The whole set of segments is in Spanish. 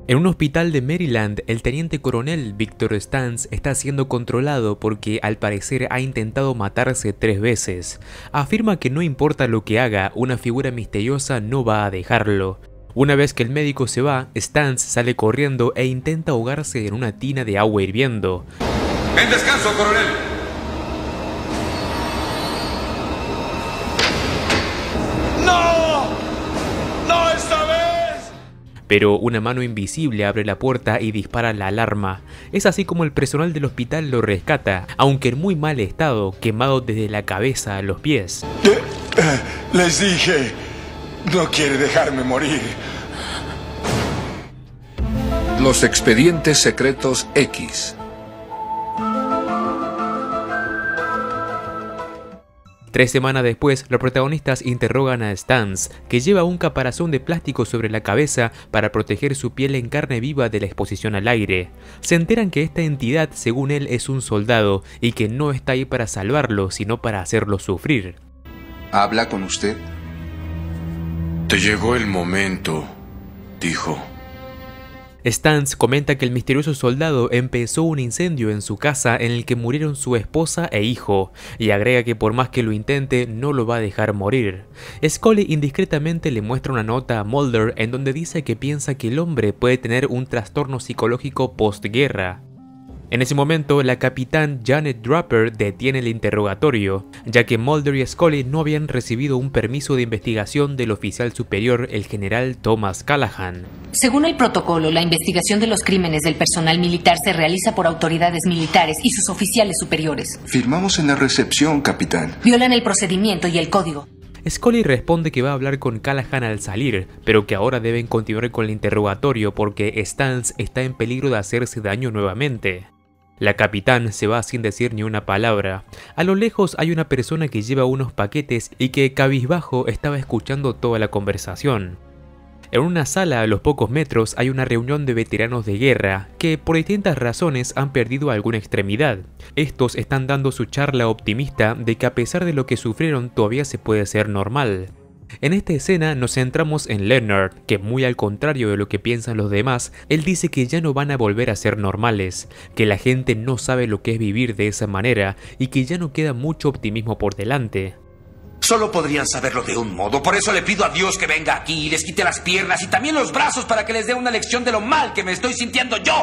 En un hospital de Maryland, el teniente coronel Victor Stantz está siendo controlado porque al parecer ha intentado matarse 3 veces. Afirma que no importa lo que haga, una figura misteriosa no va a dejarlo. Una vez que el médico se va, Stantz sale corriendo e intenta ahogarse en una tina de agua hirviendo. ¡En descanso, coronel! ¡No! ¡No esta vez! Pero una mano invisible abre la puerta y dispara la alarma. Es así como el personal del hospital lo rescata, aunque en muy mal estado, quemado desde la cabeza a los pies. Les dije, no quiere dejarme morir. Los expedientes secretos X. Tres semanas después, los protagonistas interrogan a Stantz, que lleva un caparazón de plástico sobre la cabeza para proteger su piel en carne viva de la exposición al aire. Se enteran que esta entidad, según él, es un soldado y que no está ahí para salvarlo, sino para hacerlo sufrir. ¿Habla con usted? Te llegó el momento, dijo. Stantz comenta que el misterioso soldado empezó un incendio en su casa en el que murieron su esposa e hijo, y agrega que por más que lo intente, no lo va a dejar morir. Scully indiscretamente le muestra una nota a Mulder en donde dice que piensa que el hombre puede tener un trastorno psicológico postguerra. En ese momento, la capitán Janet Draper detiene el interrogatorio, ya que Mulder y Scully no habían recibido un permiso de investigación del oficial superior, el general Thomas Callahan. Según el protocolo, la investigación de los crímenes del personal militar se realiza por autoridades militares y sus oficiales superiores. Firmamos en la recepción, capitán. Violan el procedimiento y el código. Scully responde que va a hablar con Callahan al salir, pero que ahora deben continuar con el interrogatorio porque Stantz está en peligro de hacerse daño nuevamente. La capitán se va sin decir ni una palabra. A lo lejos hay una persona que lleva unos paquetes y que cabizbajo estaba escuchando toda la conversación. En una sala a los pocos metros hay una reunión de veteranos de guerra que por distintas razones han perdido alguna extremidad. Estos están dando su charla optimista de que a pesar de lo que sufrieron todavía se puede ser normal. En esta escena nos centramos en Leonard, que muy al contrario de lo que piensan los demás, él dice que ya no van a volver a ser normales, que la gente no sabe lo que es vivir de esa manera y que ya no queda mucho optimismo por delante. Solo podrían saberlo de un modo, por eso le pido a Dios que venga aquí y les quite las piernas y también los brazos para que les dé una lección de lo mal que me estoy sintiendo yo.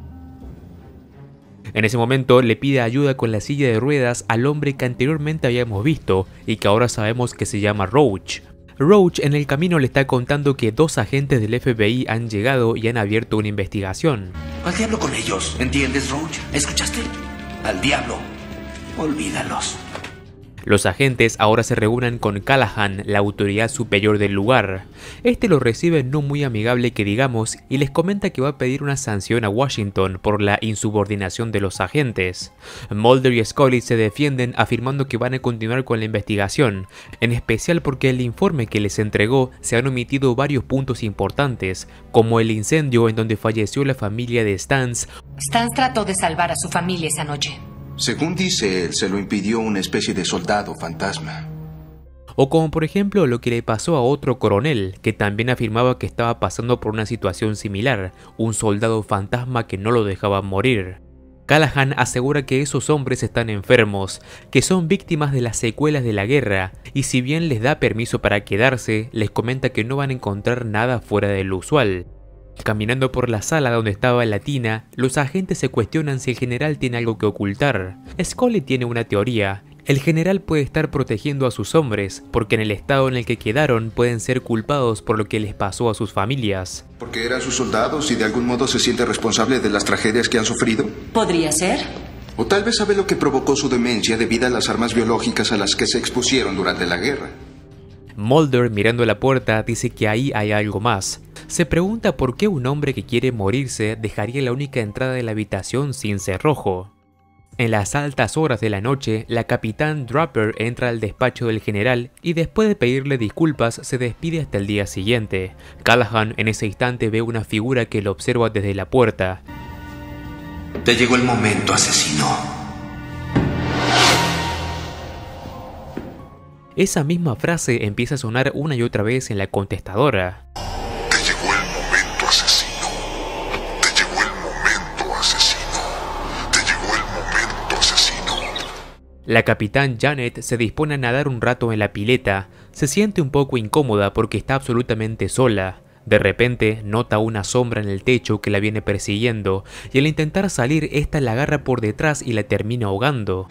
En ese momento le pide ayuda con la silla de ruedas al hombre que anteriormente habíamos visto y que ahora sabemos que se llama Roach. Roach en el camino le está contando que 2 agentes del FBI han llegado y han abierto una investigación. Al diablo con ellos, ¿entiendes, Roach? ¿Escuchaste? Al diablo. Olvídalos. Los agentes ahora se reúnen con Callahan, la autoridad superior del lugar. Este los recibe no muy amigable que digamos y les comenta que va a pedir una sanción a Washington por la insubordinación de los agentes. Mulder y Scully se defienden afirmando que van a continuar con la investigación, en especial porque el informe que les entregó se han omitido varios puntos importantes, como el incendio en donde falleció la familia de Stantz. Stantz trató de salvar a su familia esa noche. Según dice él, se lo impidió una especie de soldado fantasma. O como por ejemplo lo que le pasó a otro coronel, que también afirmaba que estaba pasando por una situación similar, un soldado fantasma que no lo dejaba morir. Callahan asegura que esos hombres están enfermos, que son víctimas de las secuelas de la guerra, y si bien les da permiso para quedarse, les comenta que no van a encontrar nada fuera de lo usual. Caminando por la sala donde estaba la tina, los agentes se cuestionan si el general tiene algo que ocultar. Scully tiene una teoría. El general puede estar protegiendo a sus hombres, porque en el estado en el que quedaron pueden ser culpados por lo que les pasó a sus familias. ¿Porque eran sus soldados y de algún modo se siente responsable de las tragedias que han sufrido? ¿Podría ser? O tal vez sabe lo que provocó su demencia debido a las armas biológicas a las que se expusieron durante la guerra. Mulder, mirando la puerta, dice que ahí hay algo más. Se pregunta por qué un hombre que quiere morirse dejaría la única entrada de la habitación sin cerrojo. En las altas horas de la noche, la capitán Draper entra al despacho del general y después de pedirle disculpas se despide hasta el día siguiente. Callahan en ese instante ve una figura que lo observa desde la puerta. Te llegó el momento, asesino. Esa misma frase empieza a sonar una y otra vez en la contestadora. Te llegó el momento, asesino. La capitán Janet se dispone a nadar un rato en la pileta. Se siente un poco incómoda porque está absolutamente sola. De repente nota una sombra en el techo que la viene persiguiendo y al intentar salir esta la agarra por detrás y la termina ahogando.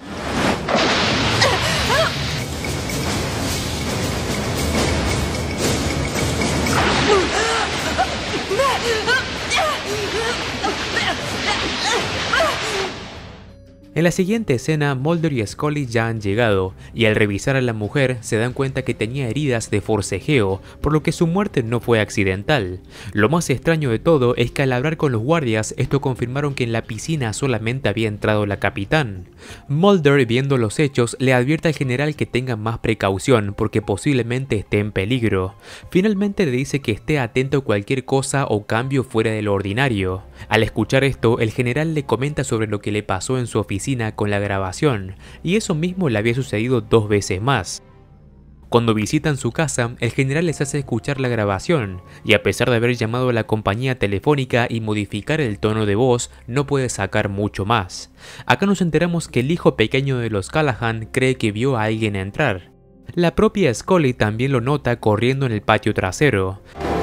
En la siguiente escena, Mulder y Scully ya han llegado, y al revisar a la mujer se dan cuenta que tenía heridas de forcejeo, por lo que su muerte no fue accidental. Lo más extraño de todo es que al hablar con los guardias, estos confirmaron que en la piscina solamente había entrado la capitán. Mulder, viendo los hechos, le advierte al general que tenga más precaución porque posiblemente esté en peligro. Finalmente le dice que esté atento a cualquier cosa o cambio fuera de lo ordinario. Al escuchar esto, el general le comenta sobre lo que le pasó en su oficina con la grabación, y eso mismo le había sucedido 2 veces más. Cuando visitan su casa, el general les hace escuchar la grabación, y a pesar de haber llamado a la compañía telefónica y modificar el tono de voz, no puede sacar mucho más. Acá nos enteramos que el hijo pequeño de los Callahan cree que vio a alguien entrar. La propia Scully también lo nota corriendo en el patio trasero.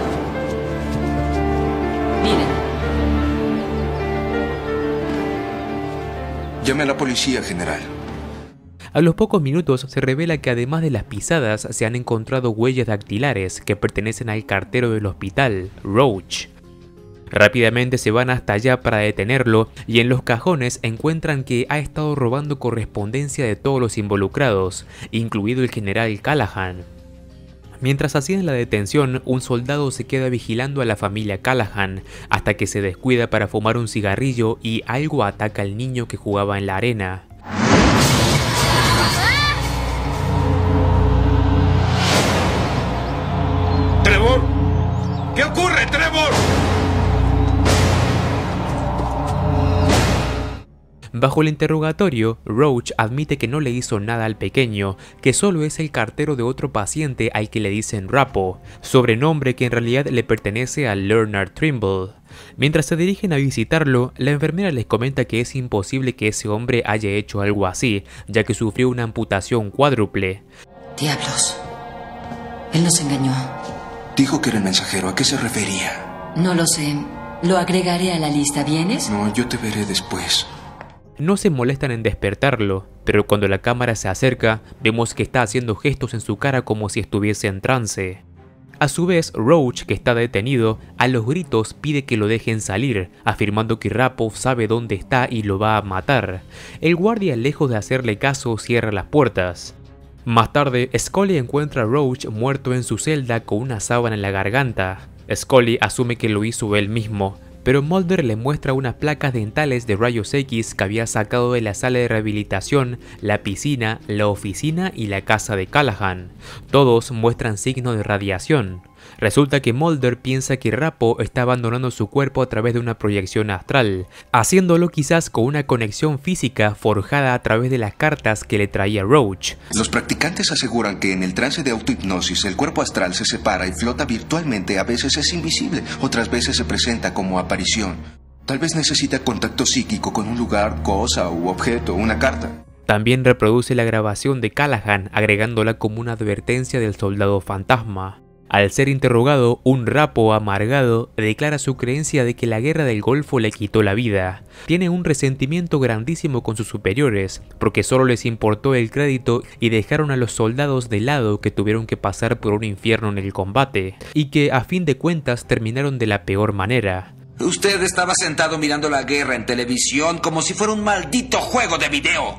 Llame a la policía, general. A los pocos minutos se revela que además de las pisadas se han encontrado huellas dactilares que pertenecen al cartero del hospital, Roach. Rápidamente se van hasta allá para detenerlo y en los cajones encuentran que ha estado robando correspondencia de todos los involucrados, incluido el general Callahan. Mientras hacían la detención, un soldado se queda vigilando a la familia Callahan hasta que se descuida para fumar un cigarrillo y algo ataca al niño que jugaba en la arena. ¡Trevor! ¿Qué ocurre, Trevor? Bajo el interrogatorio, Roach admite que no le hizo nada al pequeño, que solo es el cartero de otro paciente al que le dicen Rapo, sobrenombre que en realidad le pertenece a Leonard Trimble. Mientras se dirigen a visitarlo, la enfermera les comenta que es imposible que ese hombre haya hecho algo así, ya que sufrió una amputación cuádruple. Diablos. Él nos engañó. Dijo que era el mensajero. ¿A qué se refería? No lo sé. Lo agregaré a la lista. ¿Vienes? No, yo te veré después. No se molestan en despertarlo, pero cuando la cámara se acerca, vemos que está haciendo gestos en su cara como si estuviese en trance. A su vez, Roach, que está detenido, a los gritos pide que lo dejen salir, afirmando que Rapo sabe dónde está y lo va a matar. El guardia, lejos de hacerle caso, cierra las puertas. Más tarde, Scully encuentra a Roach muerto en su celda con una sábana en la garganta. Scully asume que lo hizo él mismo, pero Mulder le muestra unas placas dentales de rayos X que había sacado de la sala de rehabilitación, la piscina, la oficina y la casa de Callahan. Todos muestran signos de radiación. Resulta que Mulder piensa que Rapo está abandonando su cuerpo a través de una proyección astral, haciéndolo quizás con una conexión física forjada a través de las cartas que le traía Roach. Los practicantes aseguran que en el trance de autohipnosis el cuerpo astral se separa y flota virtualmente. A veces es invisible, otras veces se presenta como aparición. Tal vez necesita contacto psíquico con un lugar, cosa u objeto, una carta. También reproduce la grabación de Callahan, agregándola como una advertencia del soldado fantasma. Al ser interrogado, un Rapo amargado declara su creencia de que la guerra del Golfo le quitó la vida. Tiene un resentimiento grandísimo con sus superiores, porque solo les importó el crédito y dejaron a los soldados de lado que tuvieron que pasar por un infierno en el combate, y que a fin de cuentas terminaron de la peor manera. Usted estaba sentado mirando la guerra en televisión como si fuera un maldito juego de video.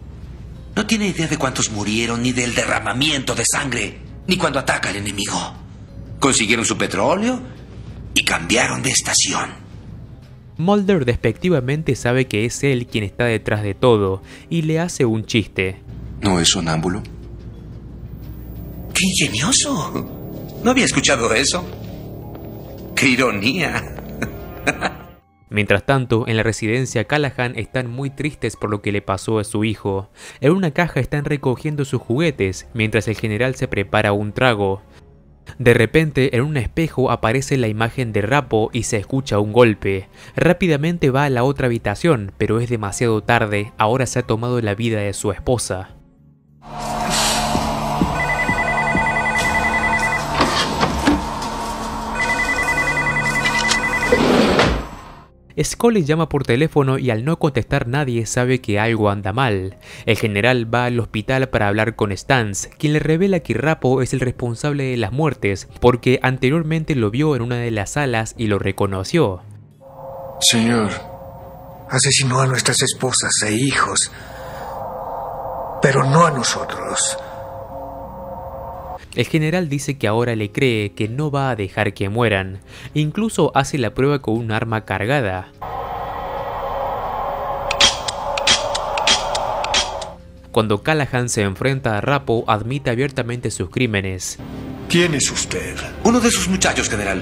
No tiene idea de cuántos murieron, ni del derramamiento de sangre, ni cuando ataca al enemigo. Consiguieron su petróleo y cambiaron de estación. Mulder despectivamente sabe que es él quien está detrás de todo y le hace un chiste. ¿No es sonámbulo? ¡Qué ingenioso! No había escuchado eso. ¡Qué ironía! Mientras tanto, en la residencia Callahan están muy tristes por lo que le pasó a su hijo. En una caja están recogiendo sus juguetes, mientras el general se prepara un trago. De repente, en un espejo aparece la imagen de Rappo y se escucha un golpe. Rápidamente va a la otra habitación, pero es demasiado tarde, ahora se ha tomado la vida de su esposa. Scully llama por teléfono y al no contestar nadie sabe que algo anda mal. El general va al hospital para hablar con Stans, quien le revela que Rappo es el responsable de las muertes, porque anteriormente lo vio en una de las salas y lo reconoció. Señor, asesinó a nuestras esposas e hijos, pero no a nosotros. El general dice que ahora le cree que no va a dejar que mueran. Incluso hace la prueba con un arma cargada. Cuando Callahan se enfrenta a Rappo, admite abiertamente sus crímenes. ¿Quién es usted? Uno de sus muchachos, general.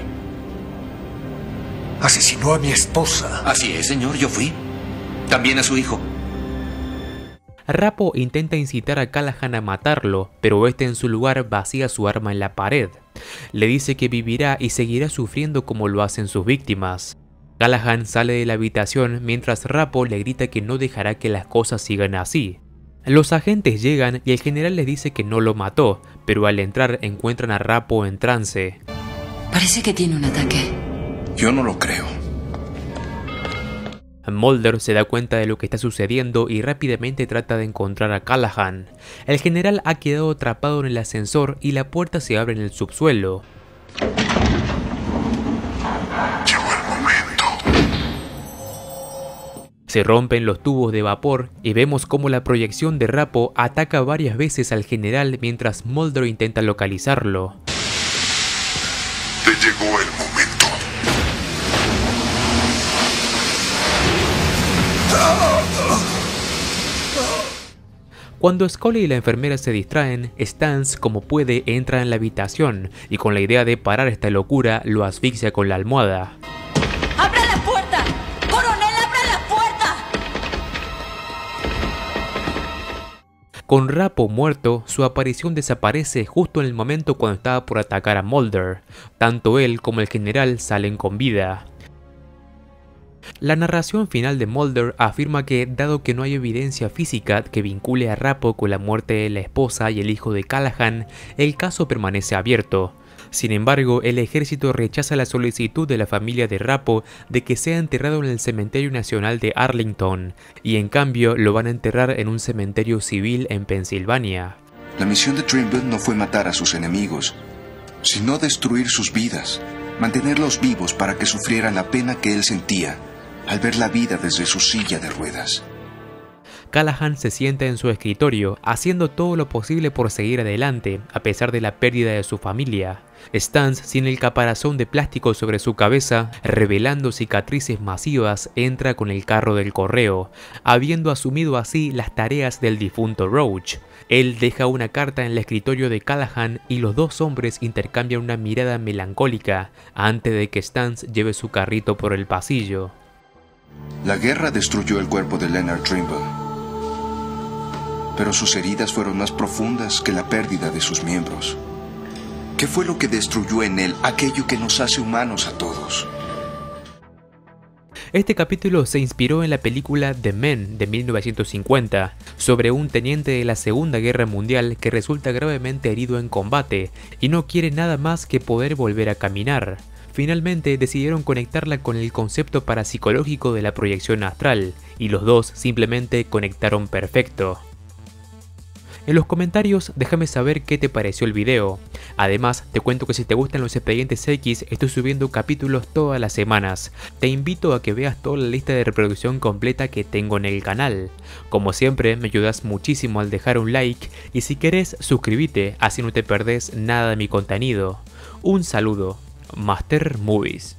Asesinó a mi esposa. Así es, señor, yo fui. También a su hijo. Rappo intenta incitar a Callahan a matarlo, pero este en su lugar vacía su arma en la pared. Le dice que vivirá y seguirá sufriendo como lo hacen sus víctimas. Callahan sale de la habitación mientras Rappo le grita que no dejará que las cosas sigan así. Los agentes llegan y el general les dice que no lo mató, pero al entrar encuentran a Rappo en trance. Parece que tiene un ataque. Yo no lo creo. Mulder se da cuenta de lo que está sucediendo y rápidamente trata de encontrar a Callahan. El general ha quedado atrapado en el ascensor y la puerta se abre en el subsuelo. Llegó el momento. Se rompen los tubos de vapor y vemos cómo la proyección de Rappo ataca varias veces al general mientras Mulder intenta localizarlo. Te llegó el momento. Cuando Scully y la enfermera se distraen, Stans, como puede, entra en la habitación y con la idea de parar esta locura, lo asfixia con la almohada. ¡Abra la puerta! ¡Coronel, abra la puerta! Con Rappo muerto, su aparición desaparece justo en el momento cuando estaba por atacar a Mulder. Tanto él como el general salen con vida. La narración final de Mulder afirma que, dado que no hay evidencia física que vincule a Rappo con la muerte de la esposa y el hijo de Callahan, el caso permanece abierto. Sin embargo, el ejército rechaza la solicitud de la familia de Rappo de que sea enterrado en el Cementerio Nacional de Arlington, y en cambio lo van a enterrar en un cementerio civil en Pensilvania. La misión de Trimble no fue matar a sus enemigos, sino destruir sus vidas, mantenerlos vivos para que sufrieran la pena que él sentía al ver la vida desde su silla de ruedas. Callahan se sienta en su escritorio, haciendo todo lo posible por seguir adelante, a pesar de la pérdida de su familia. Stans, sin el caparazón de plástico sobre su cabeza, revelando cicatrices masivas, entra con el carro del correo, habiendo asumido así las tareas del difunto Roach. Él deja una carta en el escritorio de Callahan y los dos hombres intercambian una mirada melancólica antes de que Stans lleve su carrito por el pasillo. La guerra destruyó el cuerpo de Leonard Trimble, pero sus heridas fueron más profundas que la pérdida de sus miembros. ¿Qué fue lo que destruyó en él aquello que nos hace humanos a todos? Este capítulo se inspiró en la película The Men de 1950, sobre un teniente de la Segunda Guerra Mundial que resulta gravemente herido en combate y no quiere nada más que poder volver a caminar. Finalmente decidieron conectarla con el concepto parapsicológico de la proyección astral, y los dos simplemente conectaron perfecto. En los comentarios déjame saber qué te pareció el video. Además te cuento que si te gustan los expedientes X estoy subiendo capítulos todas las semanas. Te invito a que veas toda la lista de reproducción completa que tengo en el canal. Como siempre me ayudas muchísimo al dejar un like y si querés suscríbete, así no te perdés nada de mi contenido. Un saludo, Master Movies.